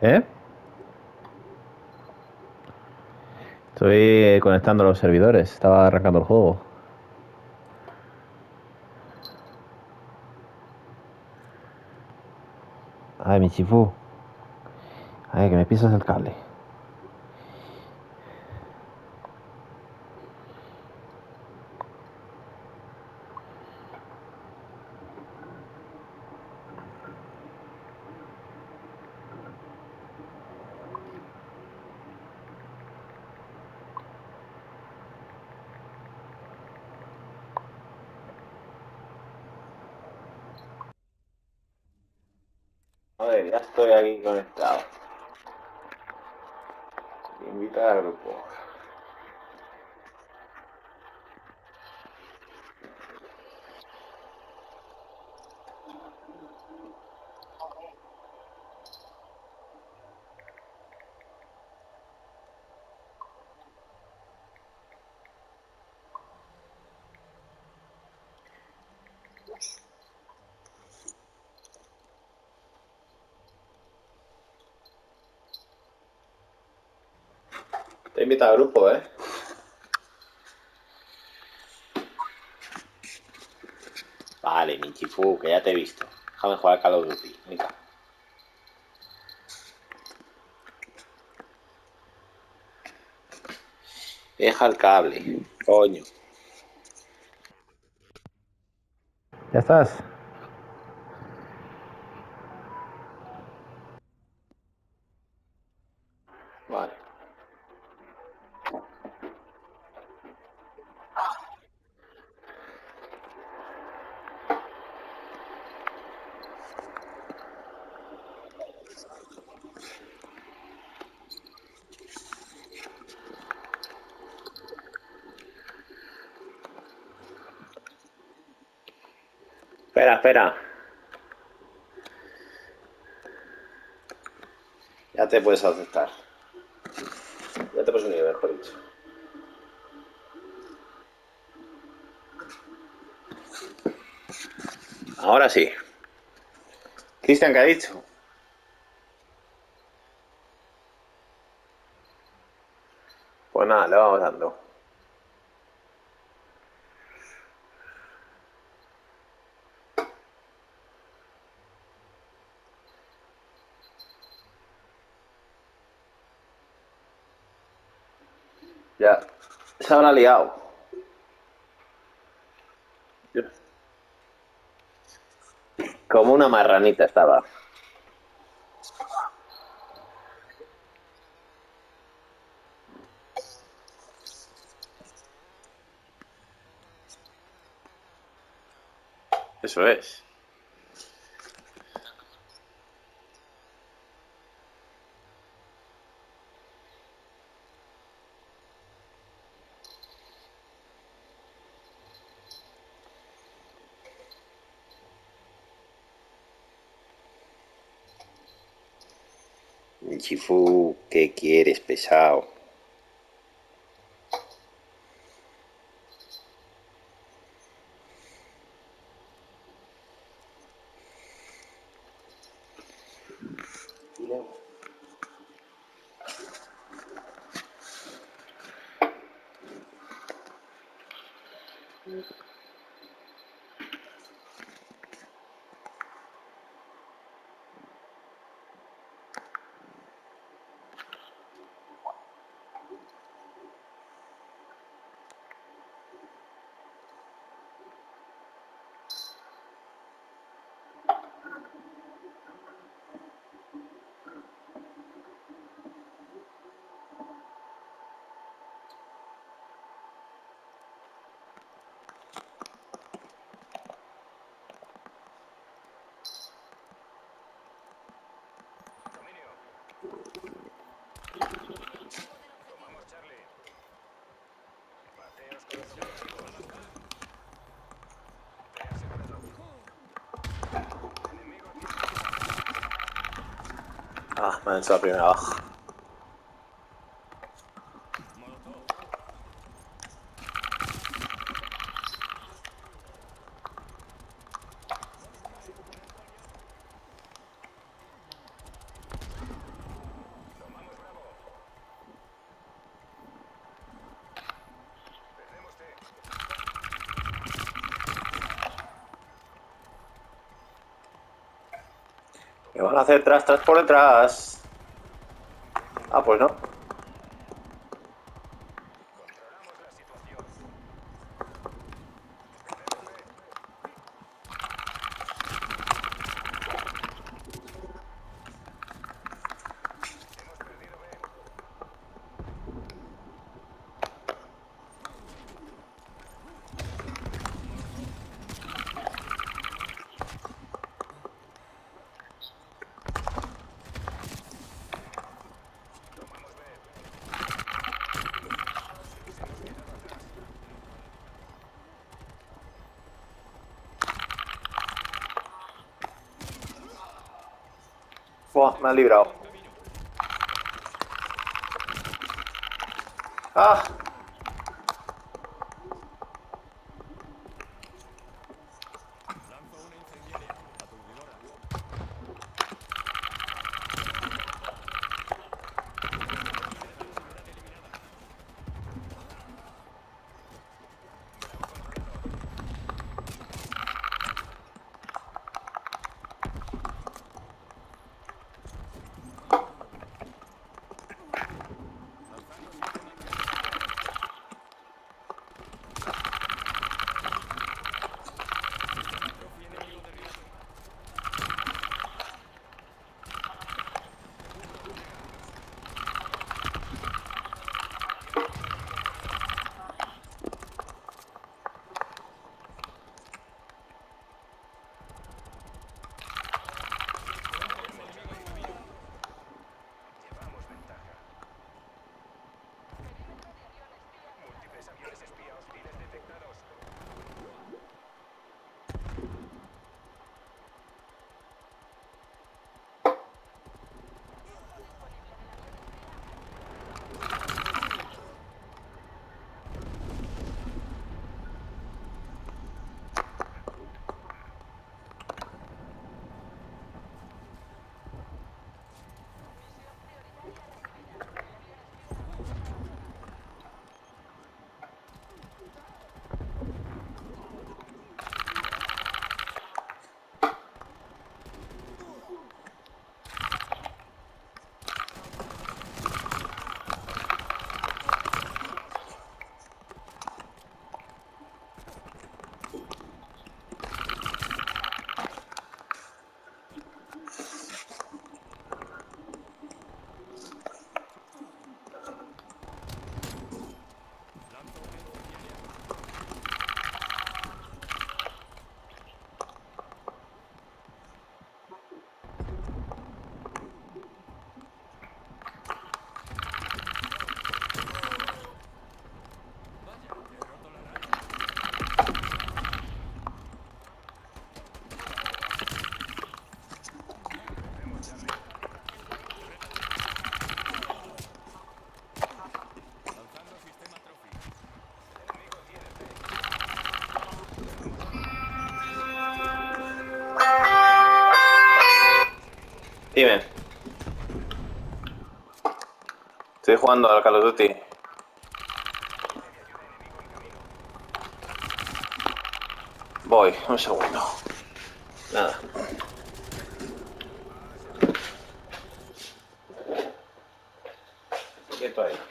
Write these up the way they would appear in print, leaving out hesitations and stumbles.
¿Eh? Estoy conectando los servidores. Estaba arrancando el juego. Ay, mi chifú. Ay, que me pisas el cable. A ver, ya estoy aquí conectado. Invita al grupo. Te invita al grupo, ¿eh? Vale, mi chifú, que ya te he visto. Déjame jugar a Call of Duty. Venga. Deja el cable. Coño. ¿Ya estás? Vale. Espera, espera. Ya te puedes aceptar. Ya te puedes unir, mejor dicho. Ahora sí. Cristian, ¿qué ha dicho? Pues nada, le vamos dando. Ya. Se habrá liado. Como una marranita estaba. Eso es. Chifu, ¿qué quieres, pesado? Ah, me han hecho la primera baja. Me van a hacer tras por detrás. Ah, pues no. Buah, me han librado. ¡Ah! Dime. Estoy jugando al Call of Duty. Voy, un segundo. Nada. Quieto ahí.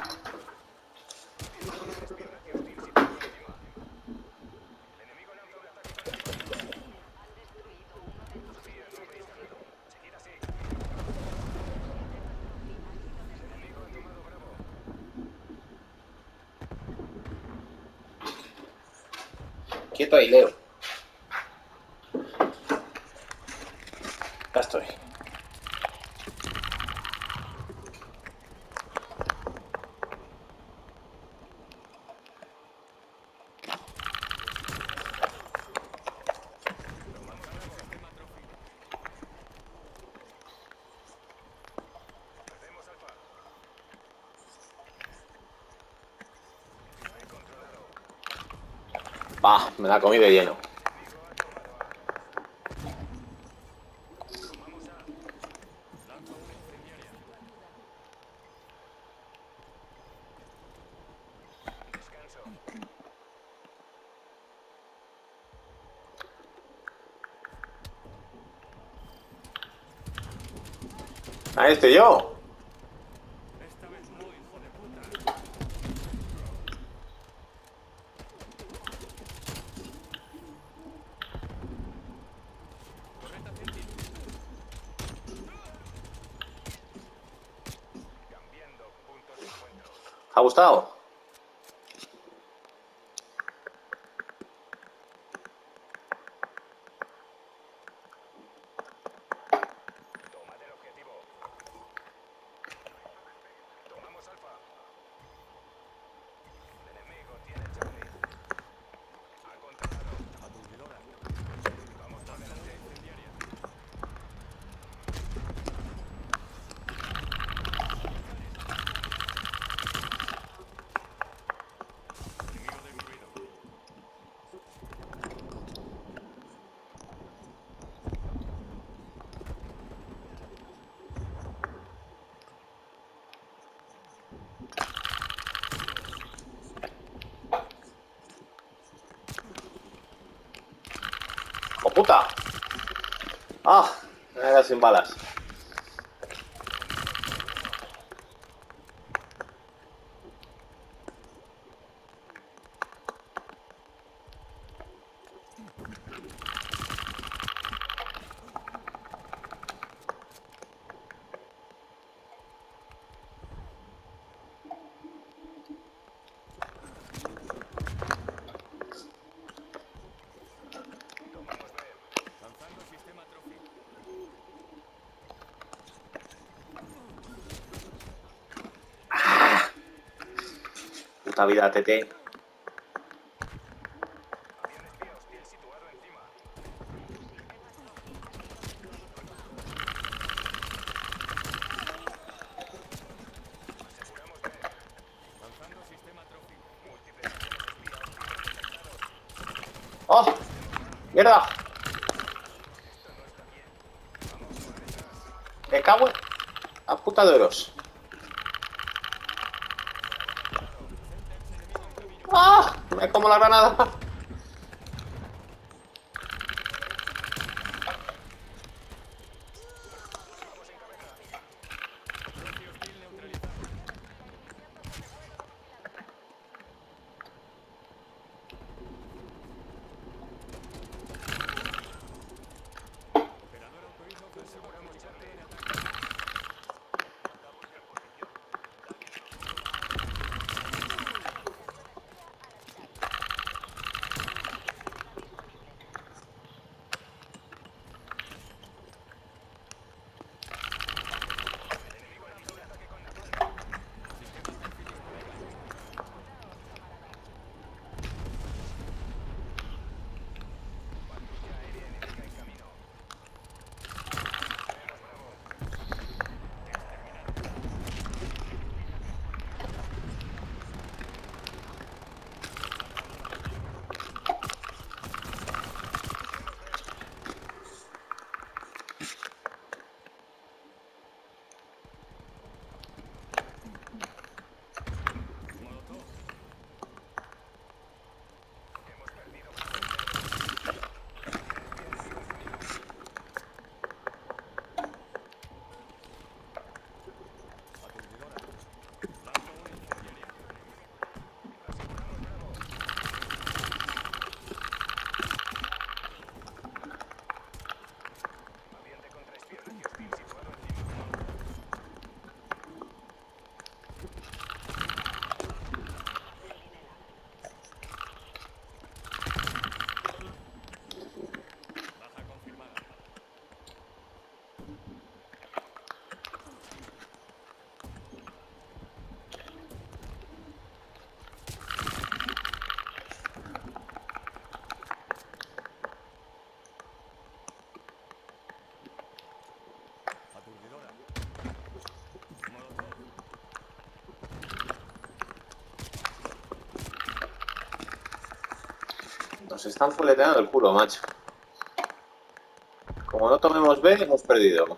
Quieto ahí, Leo. Ya estoy. Va, me la comí de lleno. Ahí estoy yo. ¿Ha gustado? ¡Oh, puta! ¡Ah! Me he quedado sin balas. Puta vida, TT. ¡Oh! ¡Mierda! Me cago en... a puta de oros. ¡Ah! Me como la granada. Nos están fuleteando el culo, macho. Como no tomemos B, hemos perdido.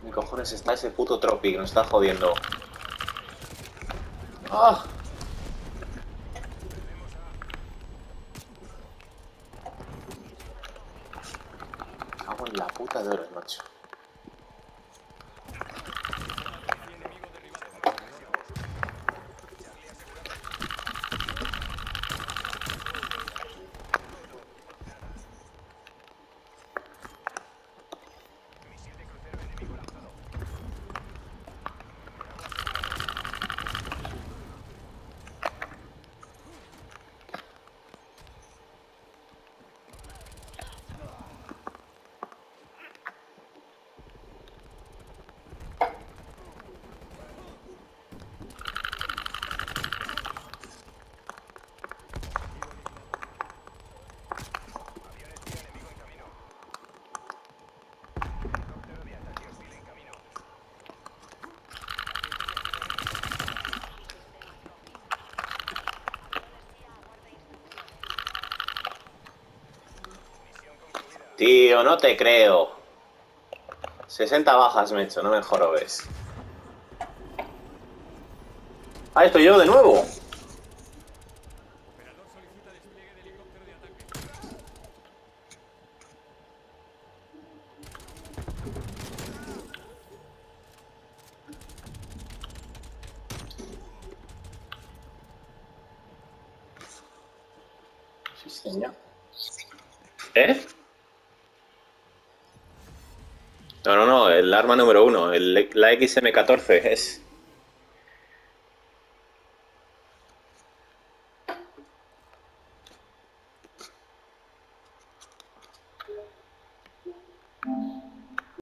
¿Qué cojones está ese puto Tropi que nos está jodiendo? ¡Ah! Cago en la puta de horas, macho. Tío, no te creo. 60 bajas me he hecho, no me jorobes. ¡Ah, estoy yo de nuevo! Sí, señor. ¿Eh? No, el arma número 1, la XM14 es...